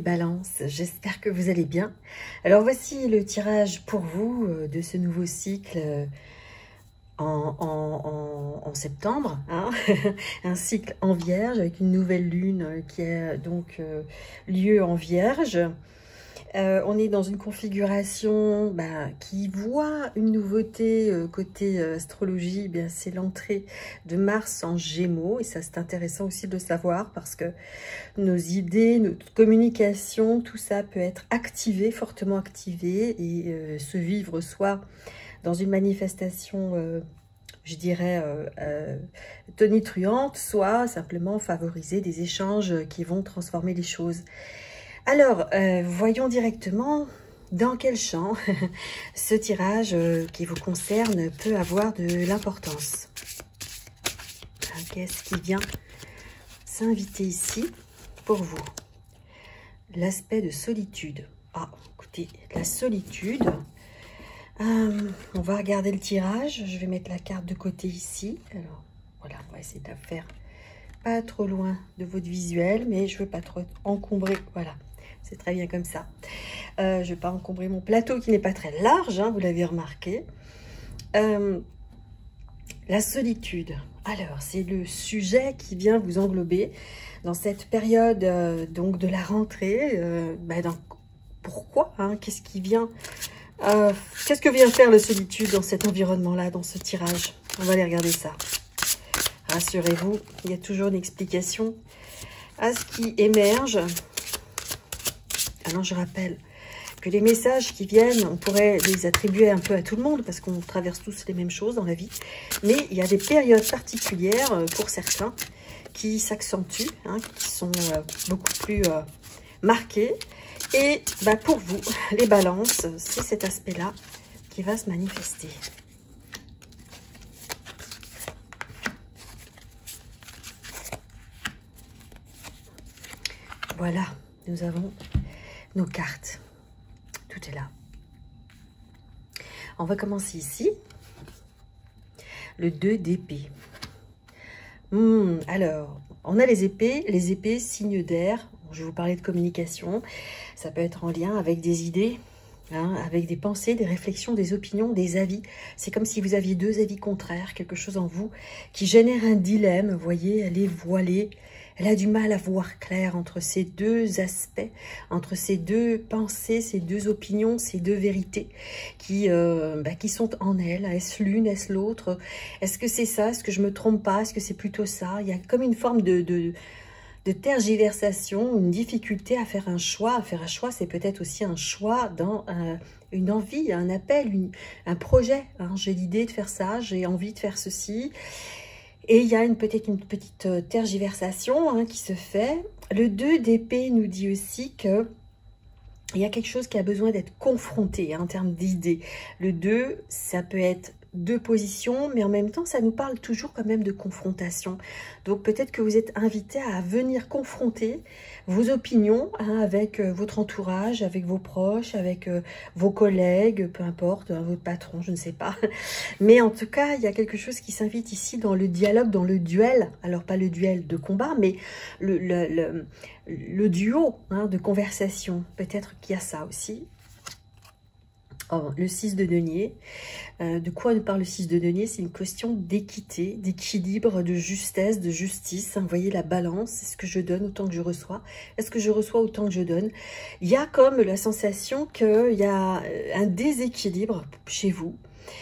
balances, j'espère que vous allez bien. Alors voici le tirage pour vous de ce nouveau cycle en septembre, hein. Un cycle en Vierge avec une nouvelle lune qui a donc lieu en Vierge. On est dans une configuration qui voit une nouveauté côté astrologie. C'est l'entrée de Mars en Gémeaux, et ça c'est intéressant aussi de le savoir parce que nos idées, notre communication, tout ça peut être activé, fortement activé, et se vivre soit dans une manifestation je dirais tonitruante, soit simplement favoriser des échanges qui vont transformer les choses. Alors, voyons directement dans quel champ ce tirage qui vous concerne peut avoir de l'importance. Qu'est-ce qui vient s'inviter ici pour vous? L'aspect de solitude. Ah, écoutez, la solitude. On va regarder le tirage. Je vais mettre la carte de côté ici. Alors, voilà, on va essayer de la faire pas trop loin de votre visuel, mais je veux pas trop encombrer. Voilà. C'est très bien comme ça. Je ne vais pas encombrer mon plateau qui n'est pas très large, hein, vous l'avez remarqué. La solitude. Alors, c'est le sujet qui vient vous englober dans cette période donc de la rentrée. Pourquoi, hein, qu'est-ce qui vient qu'est-ce que vient faire la solitude dans cet environnement-là, dans ce tirage? On va aller regarder ça. Rassurez-vous, il y a toujours une explication à ce qui émerge. Alors, je rappelle que les messages qui viennent, on pourrait les attribuer un peu à tout le monde parce qu'on traverse tous les mêmes choses dans la vie. Mais il y a des périodes particulières pour certains qui s'accentuent, hein, qui sont beaucoup plus marquées. Et pour vous, les balances, c'est cet aspect-là qui va se manifester. Voilà, nous avons nos cartes. Tout est là. On va commencer ici. Le 2 d'épée. Alors, on a les épées, signes d'air. Je vais vous parler de communication. Ça peut être en lien avec des idées, hein, avec des pensées, des réflexions, des opinions, des avis. C'est comme si vous aviez deux avis contraires, quelque chose en vous qui génère un dilemme. Vous voyez, elle est voilée. Elle a du mal à voir clair entre ces deux aspects, entre ces deux pensées, ces deux opinions, ces deux vérités qui sont en elle. Est-ce l'une, est-ce l'autre? Est-ce que c'est ça? Est-ce que je me trompe pas? Est-ce que c'est plutôt ça? Il y a comme une forme de tergiversation, une difficulté à faire un choix. À faire un choix, c'est peut-être aussi un choix dans une envie, un appel, un projet. Hein. J'ai l'idée de faire ça, j'ai envie de faire ceci. Et il y a peut-être une petite tergiversation, hein, qui se fait. Le 2 d'épée nous dit aussi que il y a quelque chose qui a besoin d'être confronté, hein, en termes d'idées. Le 2, ça peut être deux positions, mais en même temps, ça nous parle toujours quand même de confrontation. Donc, peut-être que vous êtes invité à venir confronter vos opinions, hein, avec votre entourage, avec vos proches, avec vos collègues, peu importe, hein, votre patron, je ne sais pas. Mais en tout cas, il y a quelque chose qui s'invite ici dans le dialogue, dans le duel. Alors, pas le duel de combat, mais le duo, hein, de conversation. Peut-être qu'il y a ça aussi. Oh, le 6 de denier. De quoi nous parle le 6 de denier? C'est une question d'équité, d'équilibre, de justesse, de justice. Vous voyez la balance. Est-ce que je donne autant que je reçois? Est-ce que je reçois autant que je donne? Il y a comme la sensation qu'il y a un déséquilibre chez vous.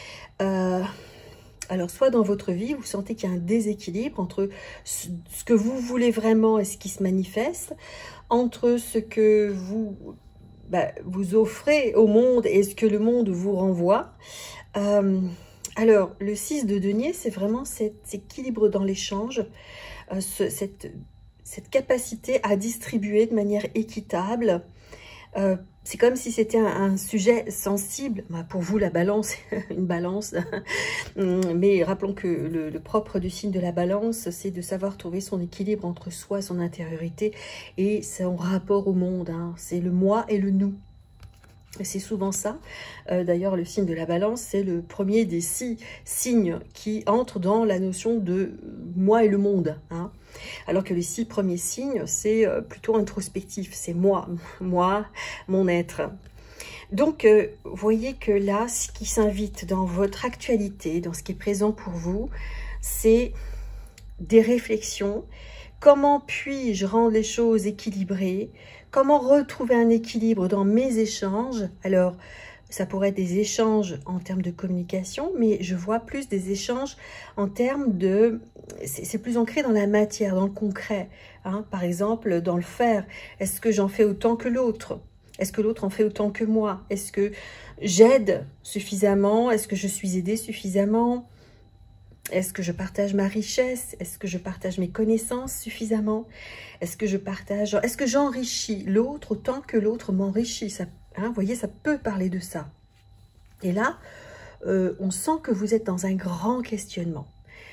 Alors, soit dans votre vie, vous sentez qu'il y a un déséquilibre entre ce que vous voulez vraiment et ce qui se manifeste, entre ce que vous offrez au monde et ce que le monde vous renvoie. Alors, le 6 de denier, c'est vraiment cet équilibre dans l'échange, cette capacité à distribuer de manière équitable. C'est comme si c'était un sujet sensible. Pour vous, la balance, une balance. Mais rappelons que le propre du signe de la balance, c'est de savoir trouver son équilibre entre soi, son intériorité et son rapport au monde. Hein. C'est le moi et le nous. C'est souvent ça. D'ailleurs, le signe de la balance, c'est le premier des 6 signes qui entrent dans la notion de moi et le monde. Hein. Alors que les 6 premiers signes, c'est plutôt introspectif. C'est moi, mon être. Donc, vous voyez que là, ce qui s'invite dans votre actualité, dans ce qui est présent pour vous, c'est des réflexions. Comment puis-je rendre les choses équilibrées? Comment retrouver un équilibre dans mes échanges? Alors, ça pourrait être des échanges en termes de communication, mais je vois plus des échanges en termes de... C'est plus ancré dans la matière, dans le concret. Hein. Par exemple, dans le faire. Est-ce que j'en fais autant que l'autre? Est-ce que l'autre en fait autant que moi? Est-ce que j'aide suffisamment? Est-ce que je suis aidée suffisamment? Est-ce que je partage ma richesse? Est-ce que je partage mes connaissances suffisamment? Est-ce que est-ce que j'enrichis l'autre autant que l'autre m'enrichit? Vous voyez, ça peut parler de ça. Et là, on sent que vous êtes dans un grand questionnement.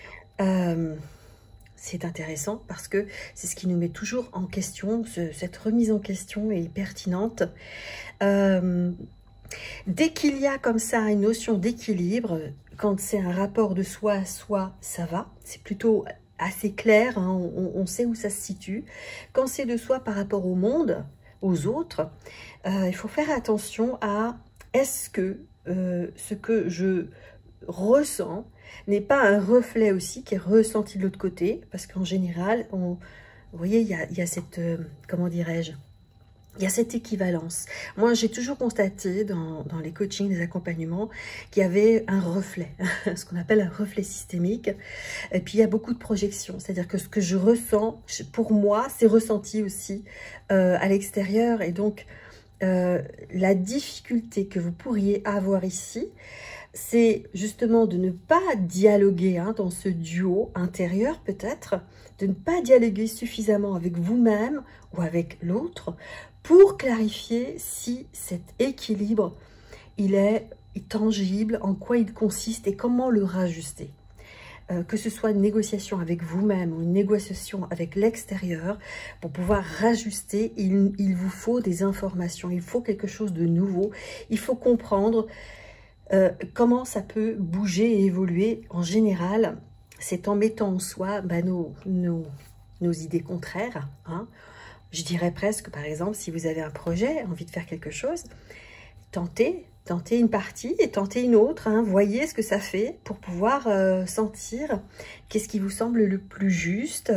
C'est intéressant parce que c'est ce qui nous met toujours en question. Cette remise en question est pertinente. Dès qu'il y a comme ça une notion d'équilibre, quand c'est un rapport de soi à soi, ça va. C'est plutôt assez clair, hein, on sait où ça se situe. Quand c'est de soi par rapport au monde, aux autres, il faut faire attention à est-ce que ce que je ressens n'est pas un reflet aussi qui est ressenti de l'autre côté, parce qu'en général, vous voyez, il y a cette, comment dirais-je, il y a cette équivalence. Moi, j'ai toujours constaté dans les coachings, les accompagnements, qu'il y avait un reflet, ce qu'on appelle un reflet systémique. Et puis, il y a beaucoup de projections. C'est-à-dire que ce que je ressens, pour moi, c'est ressenti aussi à l'extérieur. Et donc, la difficulté que vous pourriez avoir ici, c'est justement de ne pas dialoguer dans ce duo intérieur peut-être, de ne pas dialoguer suffisamment avec vous-même ou avec l'autre pour clarifier si cet équilibre, il est tangible, en quoi il consiste et comment le rajuster. Que ce soit une négociation avec vous-même ou une négociation avec l'extérieur, pour pouvoir rajuster, il vous faut des informations, il faut quelque chose de nouveau, il faut comprendre comment ça peut bouger et évoluer. En général, c'est en mettant en soi nos idées contraires. Hein. Je dirais presque, par exemple, si vous avez un projet, envie de faire quelque chose, tentez une partie et tentez une autre. Hein. Voyez ce que ça fait pour pouvoir sentir qu'est-ce qui vous semble le plus juste.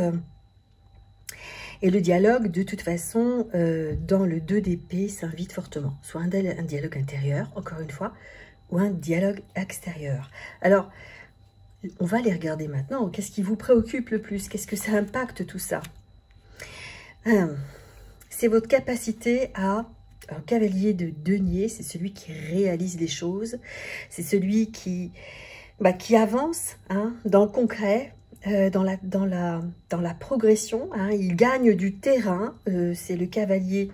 Et le dialogue, de toute façon, dans le 2 d'épée, s'invite fortement. Soit un dialogue intérieur, encore une fois, ou un dialogue extérieur. Alors, on va les regarder maintenant. Qu'est-ce qui vous préoccupe le plus? Qu'est-ce que ça impacte tout ça? C'est votre capacité à... Un cavalier de denier, c'est celui qui réalise les choses. C'est celui qui avance dans le concret, dans la progression. Hein. Il gagne du terrain. C'est le cavalier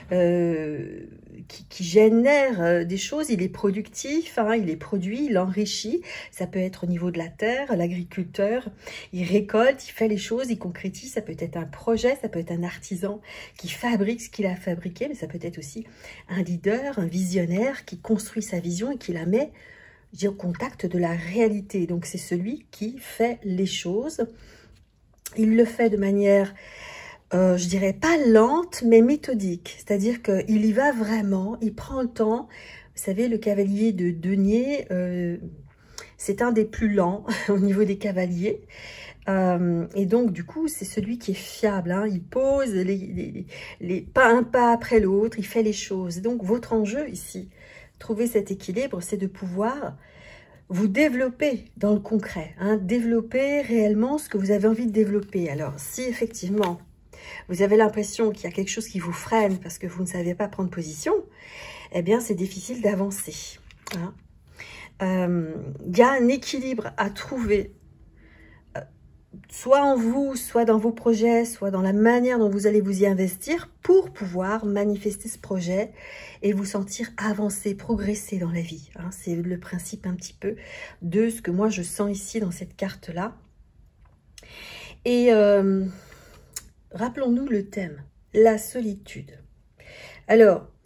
qui génère des choses, il est productif, il est produit, il enrichit. Ça peut être au niveau de la terre, l'agriculteur, il récolte, il fait les choses, il concrétise. Ça peut être un projet, ça peut être un artisan qui fabrique ce qu'il a fabriqué, mais ça peut être aussi un leader, un visionnaire qui construit sa vision et qui la met au contact de la réalité. Donc c'est celui qui fait les choses. Il le fait de manière... je dirais pas lente, mais méthodique. C'est-à-dire qu'il y va vraiment, il prend le temps. Vous savez, le cavalier de denier, c'est un des plus lents au niveau des cavaliers. Et donc, du coup, c'est celui qui est fiable. Hein. Il pose pas un pas après l'autre, il fait les choses. Donc, votre enjeu ici, trouver cet équilibre, c'est de pouvoir vous développer dans le concret. Hein. Développer réellement ce que vous avez envie de développer. Alors, si effectivement... vous avez l'impression qu'il y a quelque chose qui vous freine parce que vous ne savez pas prendre position, eh bien, c'est difficile d'avancer. Hein. Il y a un équilibre à trouver, soit en vous, soit dans vos projets, soit dans la manière dont vous allez vous y investir pour pouvoir manifester ce projet et vous sentir avancer, progresser dans la vie. Hein. C'est le principe un petit peu de ce que moi je sens ici dans cette carte-là. Et... rappelons-nous le thème, la solitude. Alors,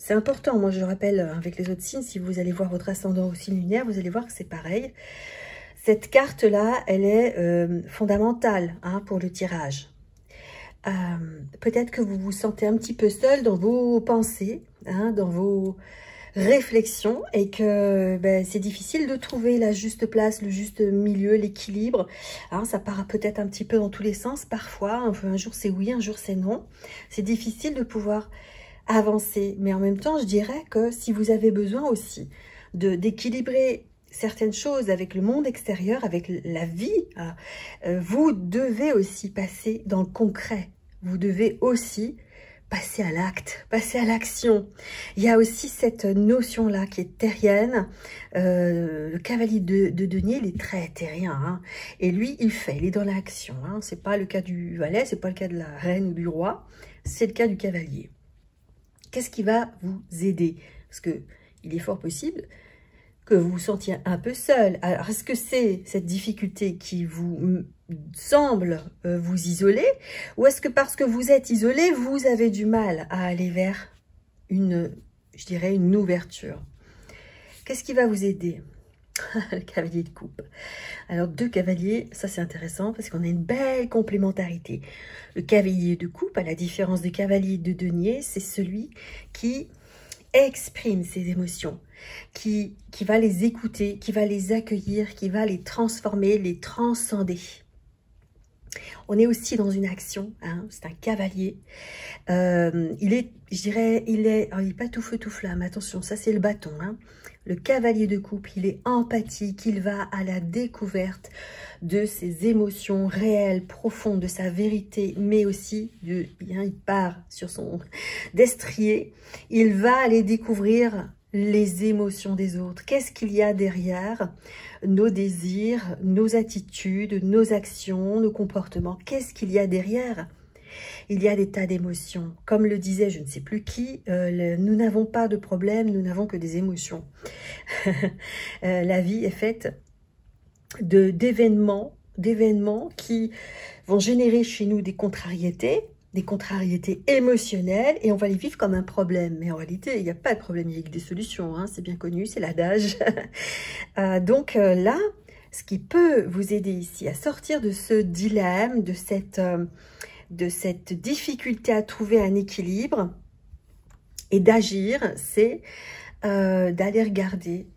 c'est important. Moi, je rappelle, avec les autres signes, si vous allez voir votre ascendant au signe lunaire, vous allez voir que c'est pareil. Cette carte-là, elle est fondamentale hein, pour le tirage. Peut-être que vous vous sentez un petit peu seul dans vos pensées, hein, dans vos réflexions, et que ben, c'est difficile de trouver la juste place, le juste milieu, l'équilibre. Hein, ça part peut-être un petit peu dans tous les sens parfois. Un jour c'est oui, un jour c'est non. C'est difficile de pouvoir avancer. Mais en même temps, je dirais que si vous avez besoin aussi d'équilibrer certaines choses avec le monde extérieur, avec la vie, vous devez aussi passer dans le concret. Vous devez aussi passer à l'acte, passer à l'action. Il y a aussi cette notion-là qui est terrienne. Le cavalier de denier, il est très terrien. Hein, et lui, il fait, il est dans l'action. Hein, c'est pas le cas du valet, c'est pas le cas de la reine ou du roi. C'est le cas du cavalier. Qu'est-ce qui va vous aider? Parce que il est fort possible que vous vous sentiez un peu seul. Alors, est-ce que c'est cette difficulté qui vous semble vous isoler? Ou est-ce que parce que vous êtes isolé, vous avez du mal à aller vers une, je dirais, une ouverture? Qu'est-ce qui va vous aider? Le cavalier de coupe. Alors, deux cavaliers, ça c'est intéressant parce qu'on a une belle complémentarité. Le cavalier de coupe, à la différence du cavalier de denier, c'est celui qui exprime ses émotions, qui va les écouter, qui va les accueillir, qui va les transformer, les transcender. On est aussi dans une action, hein, c'est un cavalier. Il est, je dirais, il est pas tout feu tout flamme, attention, ça c'est le bâton. Hein. Le cavalier de coupe, il est empathique, il va à la découverte de ses émotions réelles, profondes, de sa vérité, mais aussi, il part sur son destrier, il va aller découvrir les émotions des autres. Qu'est-ce qu'il y a derrière nos désirs, nos attitudes, nos actions, nos comportements? Qu'est-ce qu'il y a derrière? Il y a des tas d'émotions. Comme le disait je ne sais plus qui, nous n'avons pas de problème, nous n'avons que des émotions. La vie est faite d'événements qui vont générer chez nous des contrariétés émotionnelles, et on va les vivre comme un problème. Mais en réalité, il n'y a pas de problème, il y a des solutions, hein, c'est bien connu, c'est l'adage. Donc là, ce qui peut vous aider ici à sortir de ce dilemme, de cette difficulté à trouver un équilibre et d'agir, c'est d'aller regarder,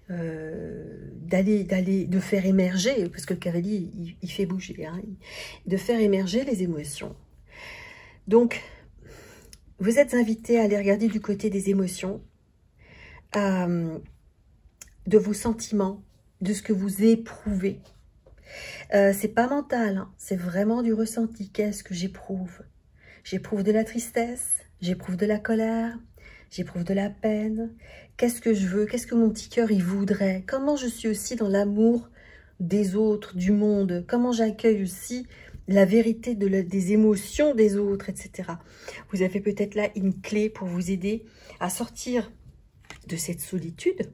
de faire émerger, parce que le cavalier, il fait bouger, hein, de faire émerger les émotions. Donc, vous êtes invité à aller regarder du côté des émotions, de vos sentiments, de ce que vous éprouvez. C'est pas mental, hein, c'est vraiment du ressenti. Qu'est-ce que j'éprouve? J'éprouve de la tristesse, j'éprouve de la colère, j'éprouve de la peine. Qu'est-ce que je veux? Qu'est-ce que mon petit cœur il voudrait? Comment je suis aussi dans l'amour des autres, du monde? Comment j'accueille aussi la vérité des émotions des autres, etc. Vous avez peut-être là une clé pour vous aider à sortir de cette solitude,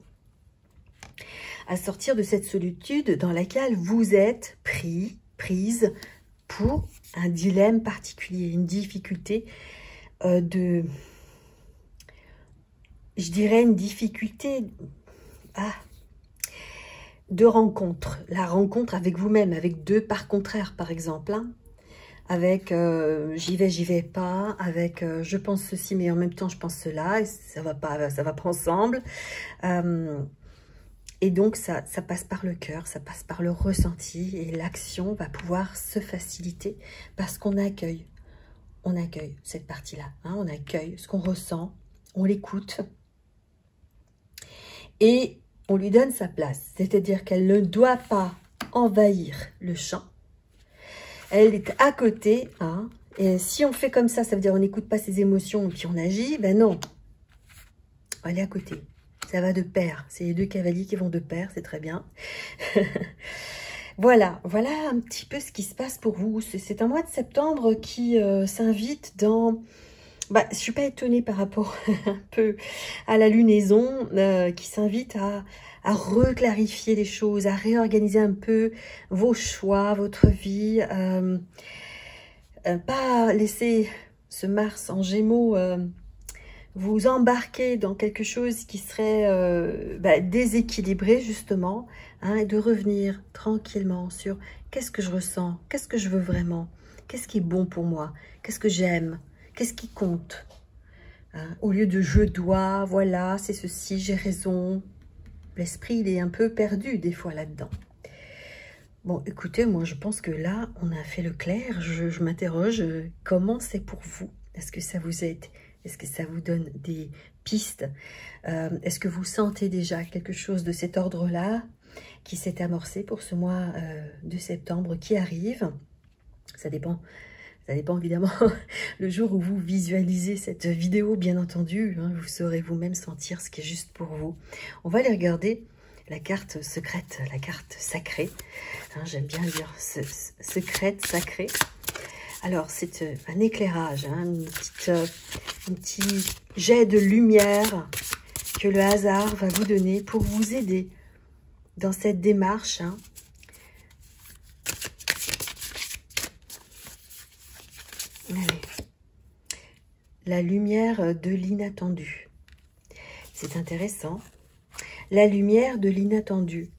dans laquelle vous êtes prise pour un dilemme particulier, une difficulté je dirais une difficulté de rencontre. La rencontre avec vous-même, avec deux parts contraires par exemple, hein. Avec j'y vais pas, avec je pense ceci mais en même temps je pense cela, et ça va pas ensemble. Et donc ça passe par le cœur, ça passe par le ressenti, et l'action va pouvoir se faciliter parce qu'on accueille cette partie-là, hein, on accueille ce qu'on ressent, on l'écoute et on lui donne sa place, c'est-à-dire qu'elle ne doit pas envahir le champ, elle est à côté, hein, et si on fait comme ça veut dire on n'écoute pas ses émotions et puis on agit, ben non, elle est à côté. Ça va de pair, c'est les deux cavaliers qui vont de pair, c'est très bien. Voilà un petit peu ce qui se passe pour vous. C'est un mois de septembre qui s'invite dans... je ne suis pas étonnée par rapport un peu à la lunaison, qui s'invite à reclarifier les choses, à réorganiser un peu vos choix, votre vie. Pas laisser ce Mars en Gémeaux... vous embarquer dans quelque chose qui serait déséquilibré justement, hein, et de revenir tranquillement sur qu'est-ce que je ressens, qu'est-ce que je veux vraiment, qu'est-ce qui est bon pour moi, qu'est-ce que j'aime, qu'est-ce qui compte, hein, au lieu de je dois, voilà, c'est ceci, j'ai raison. L'esprit, il est un peu perdu des fois là-dedans. Bon, écoutez, moi je pense que là, on a fait le clair. Je m'interroge, comment c'est pour vous? Est-ce que ça vous aide? Est-ce que ça vous donne des pistes? Est-ce que vous sentez déjà quelque chose de cet ordre-là qui s'est amorcé pour ce mois de septembre qui arrive? Ça dépend évidemment le jour où vous visualisez cette vidéo, bien entendu. Hein, vous saurez vous-même sentir ce qui est juste pour vous. On va aller regarder la carte secrète, la carte sacrée. Hein, j'aime bien dire secrète, sacrée. Alors, c'est un éclairage, hein, un petit jet de lumière que le hasard va vous donner pour vous aider dans cette démarche. Hein. Allez. La lumière de l'inattendu. C'est intéressant. La lumière de l'inattendu.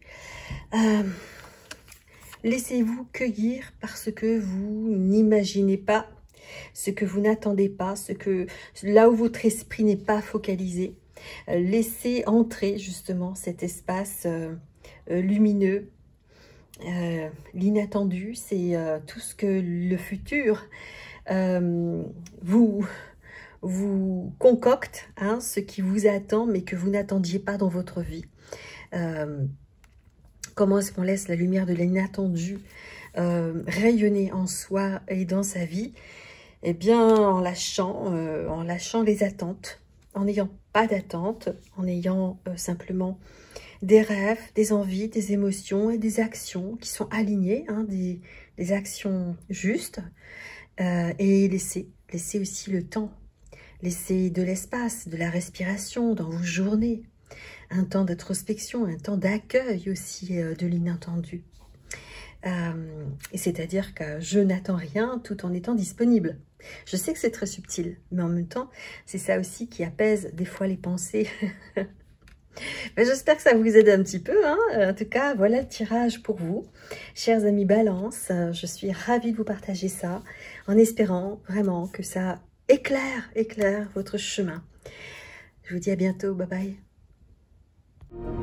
Laissez-vous cueillir par ce que vous n'imaginez pas, ce que vous n'attendez pas, là où votre esprit n'est pas focalisé. Laissez entrer justement cet espace lumineux. L'inattendu, c'est tout ce que le futur vous concocte, hein, ce qui vous attend mais que vous n'attendiez pas dans votre vie. Comment est-ce qu'on laisse la lumière de l'inattendu rayonner en soi et dans sa vie? Eh bien, en lâchant les attentes, en n'ayant pas d'attente, en ayant simplement des rêves, des envies, des émotions et des actions qui sont alignées, hein, des actions justes, et laissez aussi le temps, laissez de l'espace, de la respiration dans vos journées, un temps d'introspection, un temps d'accueil aussi de l'inattendu. C'est-à-dire que je n'attends rien tout en étant disponible. Je sais que c'est très subtil, mais en même temps, c'est ça aussi qui apaise des fois les pensées. J'espère que ça vous aide un petit peu. Hein. En tout cas, voilà le tirage pour vous. Chers amis Balance, je suis ravie de vous partager ça, en espérant vraiment que ça éclaire votre chemin. Je vous dis à bientôt. Bye bye.